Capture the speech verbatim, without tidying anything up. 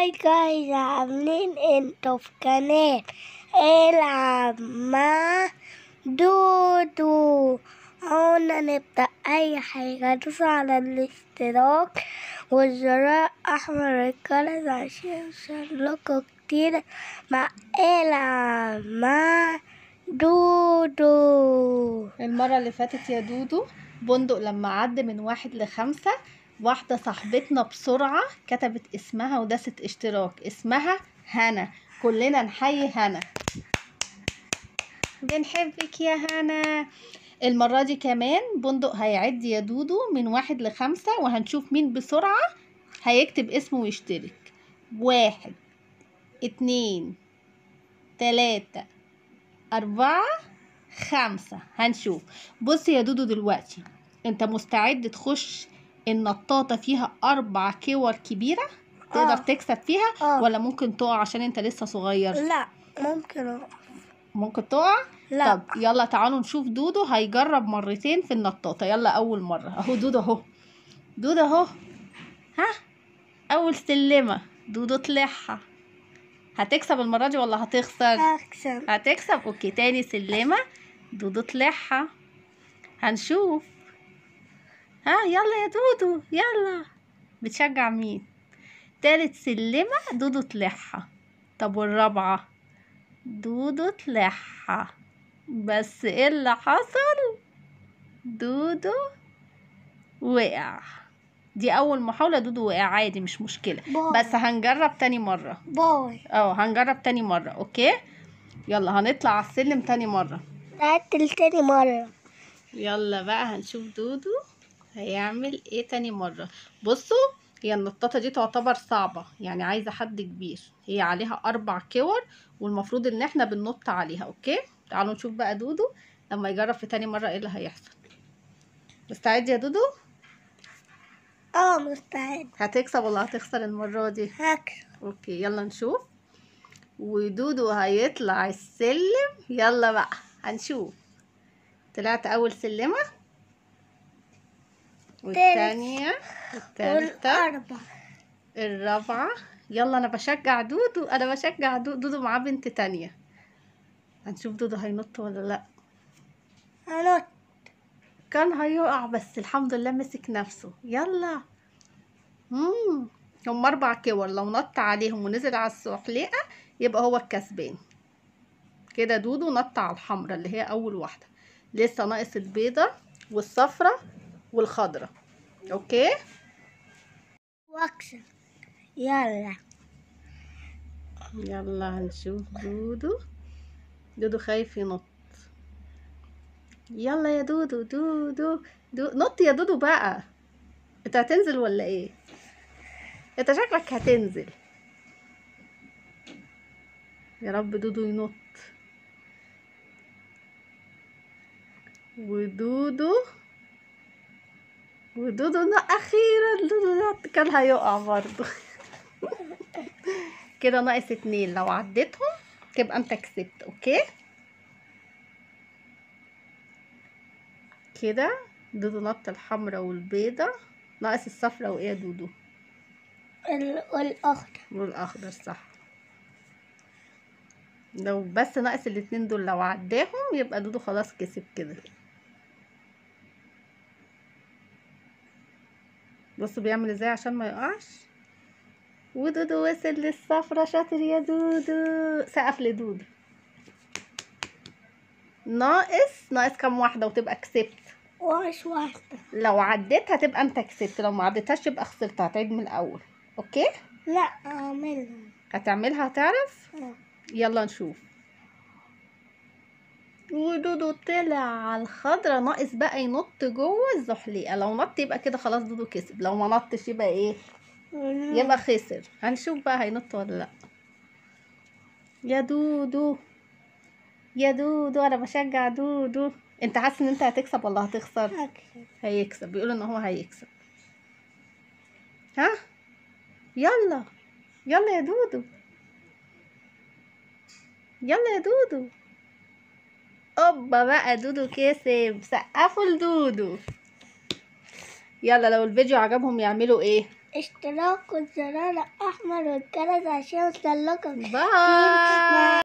هاي جايز، عاملين انتوا في قناة العب مع دودو. قلنا نبدأ أي حاجة، دوس على الاشتراك والزرار أحمر الجرس عشان يوصلكوا كتير مع العب مع دودو. المرة اللي فاتت يا دودو بندق لما عد من واحد لخمسة، واحدة صاحبتنا بسرعة كتبت اسمها وداست اشتراك، اسمها هنا. كلنا نحيي هنا، بنحبك يا هنا. المرة دي كمان بندق هيعد يا دودو من واحد لخمسة، وهنشوف مين بسرعة هيكتب اسمه ويشترك. واحد، اتنين، تلاتة، أربعة، خمسة. هنشوف. بص يا دودو، دلوقتي انت مستعد تخش النطاطة فيها أربع كور كبيرة تقدر آه. تكسب فيها؟ آه. ولا ممكن تقع عشان انت لسه صغير؟ لا ممكن أقف. ممكن تقع؟ لا. طب يلا تعالوا نشوف دودو هيجرب مرتين في النطاطة. يلا أول مرة اهو دودو اهو، دودو اهو. ها، أول سلمة دودو طلعها. هتكسب المرة دي ولا هتخسر؟ هكسب. هتكسب. اوكي، تاني سلمة دودو طلعها. هنشوف. ها يلا يا دودو يلا. بتشجع مين؟ تالت سلمة دودو طلعها. طب والرابعة؟ دودو طلعها. بس ايه اللي حصل؟ دودو وقع. دي اول محاولة دودو وقع، عادي مش مشكلة. باي. بس هنجرب تاني مرة. باي. اه هنجرب تاني مرة. اوكي يلا هنطلع على السلم تاني مرة. تعدل تاني مرة. يلا بقى هنشوف دودو هيعمل ايه تاني مرة. بصوا، هي النطاطة دي تعتبر صعبة، يعني عايزة حد كبير. هي عليها اربع كور والمفروض ان احنا بننط عليها. اوكي تعالوا نشوف بقى دودو لما يجرب في تاني مرة ايه اللي هيحصل. مستعد يا دودو؟ اه مستعد. هتكسب ولا هتخسر المرة دي؟ هكسب. اوكي يلا نشوف. ودودو هيطلع السلم. يلا بقى هنشوف. طلعت اول سلمة، والتانية، والتالتة، والأربعة، الرابعة. يلا انا بشجع دودو، انا بشجع دودو. دودو معاه بنت تانية. هنشوف دودو هينط ولا لا. هنط. كان هيقع بس الحمد لله مسك نفسه. يلا. مم. هم اربع كور، لو نط عليهم ونزل على السحليقة يبقى هو الكسبان. كده دودو نط على الحمرا اللي هي اول واحدة. لسه ناقص البيضة والصفرة والخضرة. اوكي واكسب. يلا. يلا هنشوف دودو. دودو خايف ينط. يلا يا دودو دودو دو نط يا دودو بقى. انت هتنزل ولا ايه؟ انت شكلك هتنزل. يا رب دودو ينط. ودودو ودودو نط اخيرا. دودو نط. كان هيقع برضه. كده ناقص اتنين، لو عديتهم تبقى انت كسبت. اوكي كده دودو نط الحمرا والبيضة، ناقص الصفرا وايه يا دودو؟ والأخضر. والاخضر صح. لو بس ناقص الاتنين دول، لو عداهم يبقى دودو خلاص كسب كده. بصوا بيعمل ازاي عشان ما يقعش. ودودو وصل للصفرة. شاطر يا دودو. سقف لدودو. ناقص ناقص كام واحدة وتبقى كسبت؟ وعش واحدة. لو عديتها تبقى انت كسبت، لو ما عديتهاش يبقى خسرت. هتعيد من الاول. اوكي لا اعملها. هتعملها هتعرف. اه. يلا نشوف. ودودو طلع على الخضرة. ناقص بقى ينط جوه الزحليقة. لو نط يبقى كده خلاص دودو كسب، لو ما نطش يبقى ايه؟ يبقى خسر. هنشوف بقى هينط ولا لا. يا دودو يا دودو، انا بشجع دودو. انت حاسس ان انت هتكسب ولا هتخسر؟ هكسب. هيكسب. بيقول ان هو هيكسب. ها يلا يلا يا دودو. يلا يا دودو. اوبا بقى دودو كسب. سقفوا لدودو. يلا لو الفيديو عجبهم يعملوا ايه؟ اشتراك والزرار الأحمر والجرس عشان يوصلكوا باي.